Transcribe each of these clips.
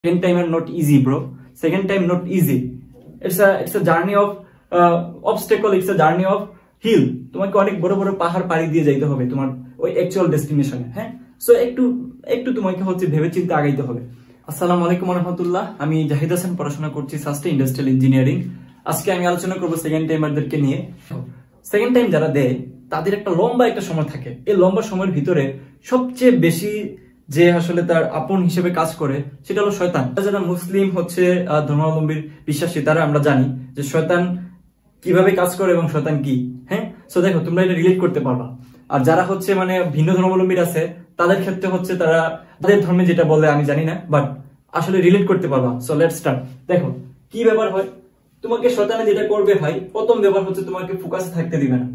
Second time are not easy, bro. Second time not easy. It's a journey of obstacle. It's a journey of hill. তোমাকে অনেক বড় বড় পাহাড় পাড়ি দিয়ে যাইতে হবে তোমার ওই অ্যাকচুয়াল ডেস্টিনেশনে। হ্যাঁ, সো একটু তোমাকে হচ্ছে ভেবে চিন্তে আগাইতে হবে। আসসালামু আলাইকুম ওয়া রাহমাতুল্লাহ। আমি জাহিদ হাসান, পড়াশোনা করছি সাস্টে ইন্ডাস্ট্রিয়াল ইঞ্জিনিয়ারিং। আজকে আমি আলোচনা করব সেকেন্ড টাইমারদেরকে নিয়ে। সেকেন্ড টাইম যারা দেয় তাদের একটা লম্বা একটা সময় থাকে। এই লম্বা সময়ের ভিতরে সবচেয়ে বেশি যে আসলে তার আপন হিসেবে কাজ করে সেটা হলো শয়তান। যারা মুসলিম হচ্ছে ধর্মাবলম্বীর বিশ্বাসী তারা আমরা জানি যে শয়তান কিভাবে কাজ করে এবং শয়তান কি। হ্যাঁ, সো দেখো তোমরা এটা রিলেট করতে পারবা। আর যারা হচ্ছে মানে ভিন্ন ধর্মাবলম্বীর আছে তাদের ক্ষেত্রে হচ্ছে তারা তাদের ধর্মে যেটা বলে আমি জানি না, বাট আসলে রিলেট করতে পারবা। So let's start. দেখো কি ব্যাপার হয়, তোমাকে শয়তানে যেটা করবে ভাই, প্রথম ব্যাপার হচ্ছে তোমাকে ফোকাসে থাকতে দিবে না।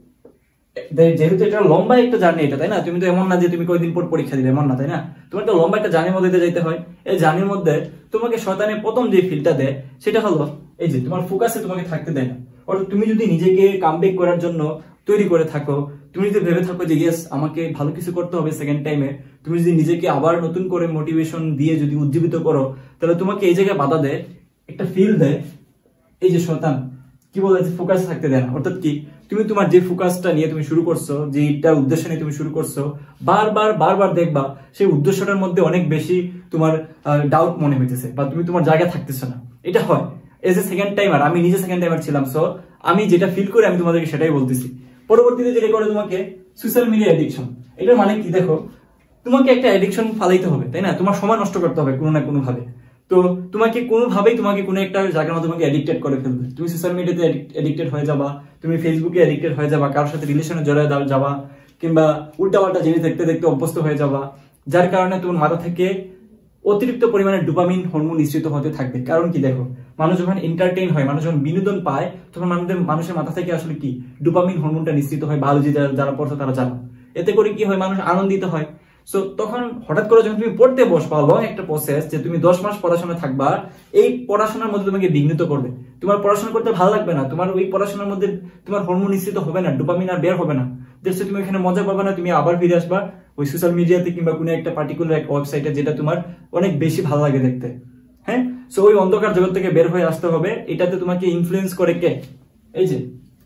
যেহেতু এটা লম্বা একটা জার্নি, এটা তাই না, তুমি তো এমন না যে তুমি কয়েকদিন পর পরীক্ষা দিবে, এমন না তাই না, তোমার একটা লম্বা একটা জার্নির মধ্যে যাইতে হয়। এই জার্নির মধ্যে তোমাকে শয়তানের প্রথম যে ফিলটা দেয় সেটা হলো এই যে তোমার ফোকাসে তোমাকে থাকতে দেয় না। অর্থাৎ তুমি যদি নিজেকে কামব্যাক করার জন্য তৈরি করে থাকো, তুমি যদি ভেবে থাকো যে ইয়েস আমাকে ভালো কিছু করতে হবে সেকেন্ড টাইমে, তুমি যদি নিজেকে আবার নতুন করে মোটিভেশন দিয়ে যদি উজ্জীবিত করো, তাহলে তোমাকে এই জায়গায় বাধা দেয়, একটা ফিল দেয় এই যে শয়তান, কি বলে যে ফোকাস থাকতে দেয় না। অর্থাৎ কি, তুমি তোমার যে ফোকাসটা নিয়ে তুমি শুরু করছো, যেটা উদ্দেশ্য নিয়ে তুমি শুরু করছো, বারবার দেখবা সেই উদ্দেশ্যটার মধ্যে অনেক বেশি তোমার ডাউট মনে হইতেছে বা তুমি তোমার জায়গায় থাকতেছো না। এটা হয় এজ এ সেকেন্ড টাইমার। আমি নিজে সেকেন্ড টাইমার ছিলাম, সো আমি যেটা ফিল করে আমি তোমাদেরকে সেটাই বলতেছি। পরবর্তীতে যেটা করে তোমাকে সোশ্যাল মিডিয়া অ্যাডিকশন। এটার মানে কি, দেখো তোমাকে একটা অ্যাডিকশন ফালাইতে হবে তাই না, তোমার সময় নষ্ট করতে হবে কোনো না কোনো ভাবে। তো তোমাকে কোনোভাবেই তোমাকে কোনো একটা জায়গার মধ্যে তোমাকে অ্যাডিক্টেড করে ফেলবে। তুমি সোশ্যাল মিডিয়াতে অ্যাডিক্টেড হয়ে যাবা, তুমি ফেসবুকে অ্যাডিক্টেড হয়ে যাবা, কারোর সাথে রিলেশনে জড়ায় যাবা, কিংবা উল্টাপাল্টা জিনিস দেখতে দেখতে অভ্যস্ত হয়ে যাবা, যার কারণে তোমার মাথা থেকে অতিরিক্ত পরিমাণে ডোপামিন হরমোন নিঃসৃত হতে থাকবে। কারণ কি, দেখো মানুষ যখন এন্টারটেইন হয়, মানুষ যখন বিনোদন পায়, তখন মানুষের মাথা থেকে আসলে কি ডোপামিন হরমোনটা নিঃসৃত হয়। বায়োলজি যারা পড়ছে তারা জানো। এতে করে কি হয়, মানুষ আনন্দিত হয়। সো তখন হঠাৎ করে যখন তুমি পড়তে বসবা, লং একটা প্রসেস যে তুমি 10 মাস পড়াশোনা থাকবা, এই পড়াশোনার মধ্যে তোমাকে বিঘ্নিত করবে। তোমার পড়াশোনা করতে ভালো লাগবে না, তোমার ওই পড়াশোনার মধ্যে তোমার হরমোন নিঃসৃত হবে না, ডোপামিন আর বের হবে না। দেখছো তুমি এখানে মজা পাবে না, তুমি আবার ফিরে আসবা ওই সোশ্যাল মিডিয়াতে কিংবা কোনো একটা পার্টিকুলার এক ওয়েবসাইটে যেটা তোমার অনেক বেশি ভালো লাগে দেখতে। হ্যাঁ, সো ওই অন্ধকার জগৎ থেকে বের হয়ে আসতে হবে। এটাতে তোমাকে ইনফ্লুয়েন্স করে কে, এই যে,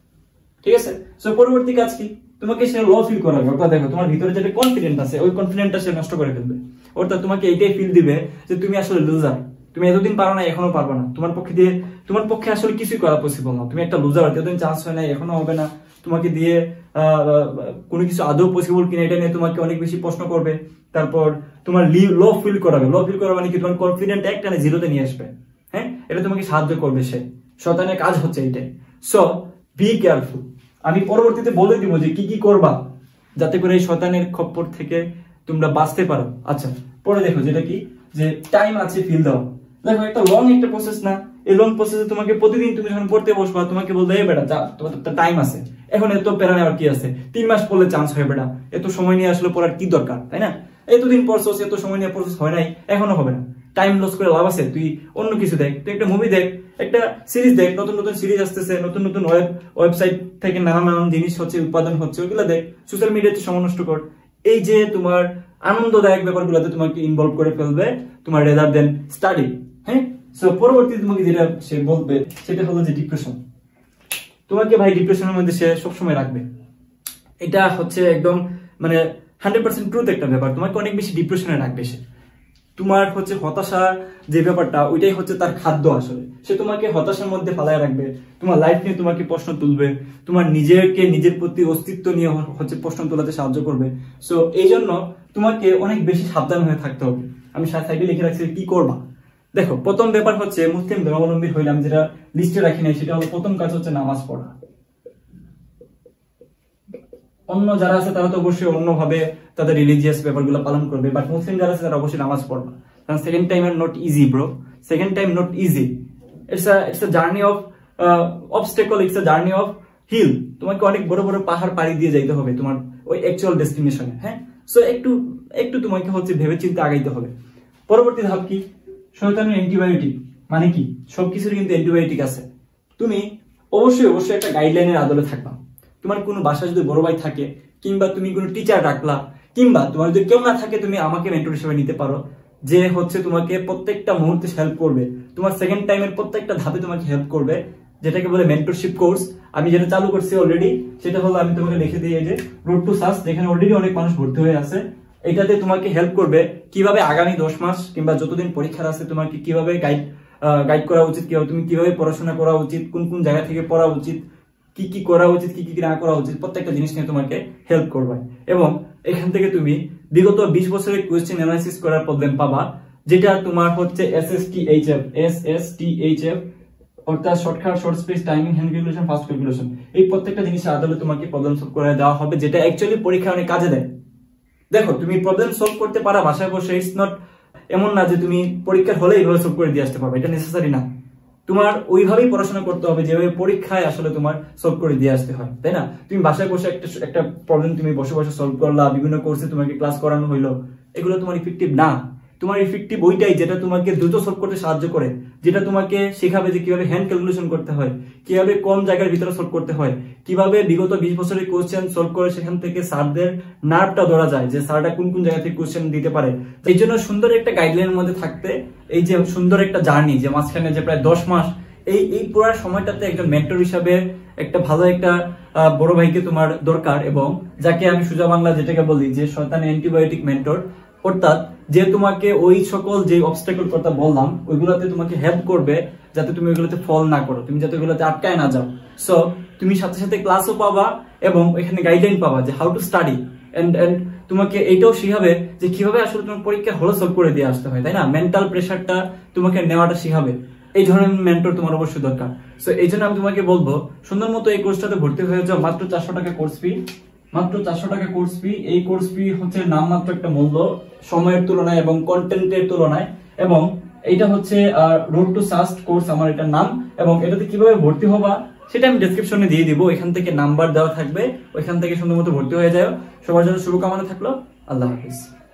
ঠিক আছে। সো পরবর্তী কাজ কি, তোমাকে সে লো ফিল করাবে। অর্থাৎ দেখো তোমার ভিতরে যেটা কনফিডেন্ট আছে, ওই কনফিডেন্টটা সে নষ্ট করে ফেলবে। অর্থাৎ তোমাকে এইটাই ফিল দিবে যে তুমি আসলে লুজার, তুমি এতদিন পারো না, এখনো পারবে না, তোমার পক্ষে আসলে কিছুই করা পসিবল না, তুমি একটা লুজার, এতদিন চান্স হয় না, এখনো হবে না, তোমাকে দিয়ে কোনো কিছু আদৌ পসিবল কিনা এটা নিয়ে তোমাকে অনেক বেশি প্রশ্ন করবে। তারপর তোমার লো ফিল করাবে। লো ফিল করা মানে কি, তোমার কনফিডেন্ট একটানে জিরোতে নিয়ে আসবে। হ্যাঁ, এটা তোমাকে সাহায্য করবে সে, শয়তানের কাজ হচ্ছে এইটাই। So be careful. আমি পরবর্তীতে বলে দিব যে কি কি করবা যাতে করে এই শয়তানের খপ্পর থেকে তোমরা বাঁচতে পারো। আচ্ছা, পরে দেখো যেটা কি, যে টাইম আছে ফিল দাও। দেখো একটা লং একটা প্রসেস না, এই লং প্রসেসে তোমাকে প্রতিদিন তুমি যখন পড়তে বসবা, তোমাকে বলবে এই বেটা যা, তোমার তো টাইম আছে, এখন এত প্যারা নেওয়ার কি আছে, 3 মাস পড়লে চান্স হয় বেটা, এত সময় নিয়ে আসলে পড়ার কি দরকার, তাই না, এতদিন পড়ছস, এত সময় নিয়ে পড়ছস, হয় নাই, এখনো হবে না, টাইম লস করে লাভ আছে, তুই অন্য কিছু দেখ, তুই একটা মুভি দেখ, একটা সিরিজ দেখ, নতুন নতুন সিরিজ আসতেছে, নতুন নতুন ওয়েবসাইট থেকে নানান জিনিস হচ্ছে, উৎপাদন হচ্ছে, ওইগুলো দেখ, সোশ্যাল মিডিয়াতে সময় নষ্ট কর। এই যে তোমার আনন্দদায়ক ব্যাপারগুলোতে তোমাকে ইনভলভ করে ফেলবে তোমার, রেদার দেন স্টাডি। হ্যাঁ, সো পরবর্তীতে তোমাকে যেটা সে বলবে সেটা হলো যে ডিপ্রেশন। তোমাকে ভাই ডিপ্রেশনের মধ্যে সে সবসময় রাখবে। এটা হচ্ছে একদম মানে 100% ট্রুথ একটা ব্যাপার। তোমাকে অনেক বেশি ডিপ্রেশনে রাখবে সে। তোমার হচ্ছে হতাশা যে ব্যাপারটা, ওইটাই হচ্ছে তার খাদ্য আসলে। সে তোমাকে হতাশার মধ্যে ফালায় রাখবে, তোমার লাইফ নিয়ে তোমাকে প্রশ্ন তুলবে, তোমার নিজের প্রতি অস্তিত্ব নিয়ে হচ্ছে প্রশ্ন তোলাতে সাহায্য করবে। সো এই জন্য তোমাকে অনেক বেশি সাবধান হয়ে থাকতে হবে। আমি সাইডে লিখে রাখছি কি করবা। দেখো প্রথম ব্যাপার হচ্ছে, মুসলিম ধর্মাবলম্বী হইলাম, যেটা লিস্টে রাখি নাই, সেটা হলো প্রথম কাজ হচ্ছে নামাজ পড়া। অন্য যারা আছে তারা তো অবশ্যই অন্যভাবে তাদের রিলিজিয়াস ব্যাপারগুলো পালন করবে, বাট মুসলিম যারা আছে তারা অবশ্যই নামাজ পড়বে। কারণ second time are not easy, bro. Second time not easy. It's a journey of obstacle, it's a journey of hill. তোমাকে অনেক বড় বড় পাহাড় পাড়ি দিয়ে যাইতে হবে তোমার ওই অ্যাকচুয়াল ডেস্টিনেশনে। হ্যাঁ, সো একটু তোমাকে হচ্ছে ভেবে চিন্তে আগাইতে হবে। পরবর্তী ধাপ কি, শয়তানের অ্যান্টিবায়োটিক। মানে কি, সবকিছুর কিন্তু অ্যান্টিবায়োটিক আছে। তুমি অবশ্যই একটা গাইডলাইনের আদলে থাকবা। তোমার কোনো বাসায় যদি বড় ভাই থাকে, কিংবা তুমি কোনো টিচার রাখলা, কিংবা তোমার যদি কেউ না থাকে, তুমি আমাকে মেন্টর হিসেবে নিতে পারো। যে হচ্ছে তোমাকে প্রত্যেকটা মুহূর্তে হেল্প করবে, তোমার সেকেন্ড টাইমের প্রত্যেকটা ধাপে তোমাকে হেল্প করবে, যেটাকে বলে মেন্টরশিপ কোর্স। আমি যেটা চালু করছি অলরেডি, সেটা হলো আমি তোমাকে লিখে দিই এই যে রোড টু সাকসেস, যেখানে অলরেডি অনেক মানুষ ভর্তি হয়ে আছে। এটাতে তোমাকে হেল্প করবে কিভাবে আগামী 10 মাস কিংবা যতদিন পরীক্ষার আছে তোমাকে কিভাবে গাইড করা উচিত, তুমি কিভাবে পড়াশোনা করা উচিত, কোন কোন জায়গা থেকে পড়া উচিত, কি কি করা উচিত, কি কি না করা উচিত, প্রত্যেকটা জিনিস নিয়ে তোমাকে হেল্প করবে। এবং এখান থেকে তুমি বিগত 20 বছরের কোয়েশ্চেন অ্যানালাইসিস করার প্রবলেম পাবা, যেটা তোমার হচ্ছে SSTHF অর্থাৎ shortcut, short space, timing, hand calculation, fast calculation, এই প্রত্যেকটা জিনিসের আদলে তোমাকে প্রবলেম সলভ করে দেওয়া হবে, যেটা অ্যাকচুয়ালি পরীক্ষায় অনেক কাজে দেয়। দেখো তুমি প্রবলেম সলভ করতে পারা বাসায় বসে, ইটস নট এমন না যে তুমি পরীক্ষার হলে এইভাবে সলভ করে দিয়ে আসতে পারবে, এটা নেসেসারি না। তোমার ওইভাবেই পড়াশোনা করতে হবে যেভাবে পরীক্ষায় আসলে তোমার সলভ করে দিয়ে আসতে হয়, তাই না? তুমি বাসায় বসে একটা প্রবলেম তুমি বসে বসে সলভ করলা, বিভিন্ন কোর্সে তোমাকে ক্লাস করানো হইলো, এগুলো তোমার ইফেক্টিভ না। তোমার ইফেক্টিভ ওইটাই যেটা তোমাকে দ্রুত সলভ করতে সাহায্য করে, যেটা তোমাকে শেখাবে যে কিভাবে হ্যান্ড ক্যালকুলেশন করতে হয়, কিভাবে কম জায়গার ভিতরে সলভ করতে হয়, কিভাবে বিগত 20 বছরের কোশ্চেন সলভ করে সেখান থেকে স্যারদের নার্ভটা ধরা যায় যে স্যারটা কোন কোন জায়গা থেকে কোশ্চেন দিতে পারে। এই জন্য সুন্দর একটা গাইডলাইনের মধ্যে থাকতে, এই যে সুন্দর একটা জার্নি, যে মাঝখানে যে প্রায় 10 মাস, এই পুরো সময়টাতে একজন মেন্টর হিসাবে একটা ভালো একটা বড় ভাইকে তোমার দরকার, এবং যাকে আমি সোজা বাংলা যেটাকে বলি যে শয়তানি অ্যান্টিবায়োটিক মেন্টর, অর্থাৎ যে তোমাকে ওই সকল যে অবস্টাকল কথা বললাম ওইগুলোতে তোমাকে হেল্প করবে, যাতে তুমি ওইগুলোতে ফল না করো, তুমি যাতে ওইগুলোতে আটকায় না যাও। সো তুমি সাথে সাথে ক্লাসও পাবা এবং এখানে গাইডলাইন পাবা যে হাউ টু স্টাডি, এন্ড তোমাকে এইটাও শিখাবে যে কিভাবে আসলে তোমার পরীক্ষা হলো সলভ করে দিয়ে আসতে হয়, তাই না? মেন্টাল প্রেশারটা তোমাকে নেওয়াটা শিখাবে। এই ধরনের মেন্টর তোমার অবশ্যই দরকার। সো এই জন্য আমি তোমাকে বলবো সুন্দর মতো এই কোর্সটাতে ভর্তি হয়ে যাও। মাত্র 400 টাকা কোর্স ফি, মাত্র 400 টাকা কোর্স ফি। এই কোর্স ফি হচ্ছে নামমাত্র একটা মূল্য সময়ের তুলনায় এবং কন্টেন্টের তুলনায়, এবং এইটা হচ্ছে রোড টু সাকসেস কোর্স আমার এটার নাম। এবং এটাতে কিভাবে ভর্তি হবা সেটা আমি ডেসক্রিপশনে দিয়ে দিব, এখান থেকে নাম্বার দেওয়া থাকবে, ওইখান থেকে সুন্দর মতো ভর্তি হয়ে যাও। সবার জন্য শুভকামনা থাকলো। আল্লাহ হাফিজ।